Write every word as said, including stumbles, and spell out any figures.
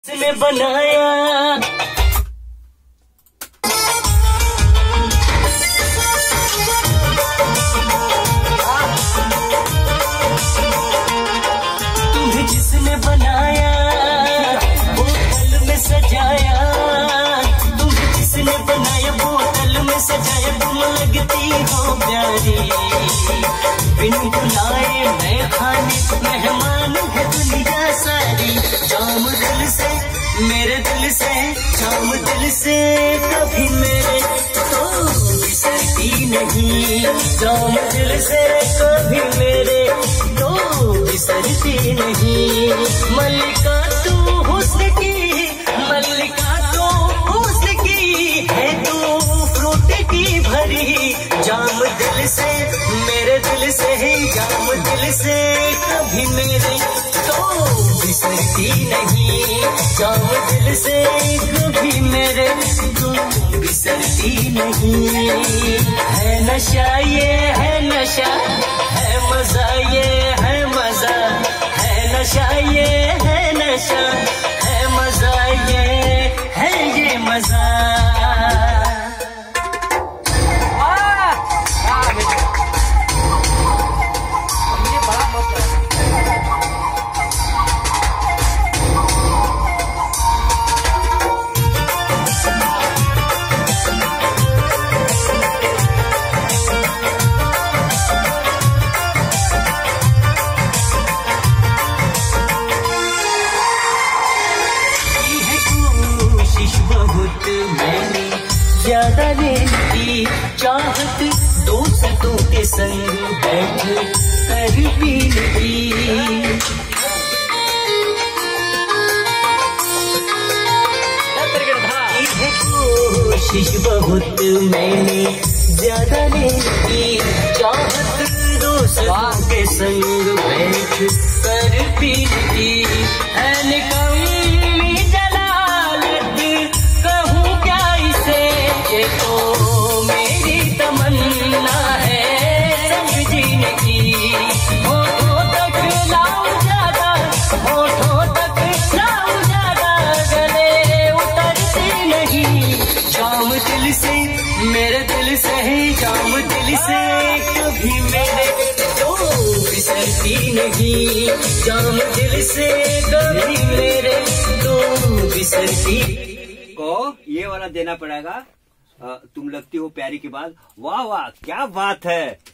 ने बनाया तुम्हें जिसने बनाया बोतल में सजाया, तुम्हें जिसने बनाया बोतल में सजाया, तुम लगती हो प्यारी। बिन बुलाए मैं खाने मेहमान है दुनिया सारी। जाम दिल से मेरे दिल से जाम दिल से कभी मेरे तो बिसरती नहीं। जाम दिल से कभी मेरे तो बिसरती नहीं। मल्लिका तू हुस्न की, मल्लिका तू हुस्न की है, तू फ्रूट की भरी। जाम दिल से मेरे दिल से जाम दिल से कभी मेरे तो बिसरती नहीं। जाम दिल से कभी मेरे तो बिसरती नहीं। है नशा ये है नशा, है मजा ये है मजा, है नशा ये है नशा, है मजा ये है ये मजा। मैंने ज्यादा लेती चाहत, दोस्तों के संग बैठ कर भी ली। कोशिश बहुत मैंने ज्यादा लेती चाहत, दोस्तों के संग बैठ कर भी ली। है निकम्मी जलालत कहूँ क्या इसे, ये तो मेरी तमन्ना है संग जीने की। होठों तक लाऊं ज्यादा, होठों तक लाऊं ज्यादा, गले उतरती नहीं। जाम दिल से मेरे दिल से जाम दिल से कभी मेरे तो बिसरती नहीं। जाम दिल से कभी मेरे तो बिसरती। को ये वाला देना पड़ेगा। आ, तुम लगती हो प्यारी के बाद। वाह वाह क्या बात है।